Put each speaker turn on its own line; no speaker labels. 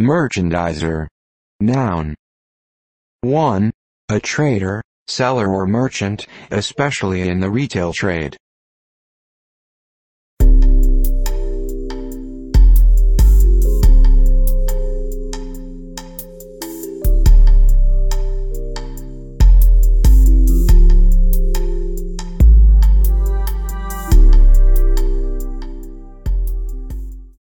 Merchandiser. Noun. 1. A trader, seller or merchant, especially in the retail trade.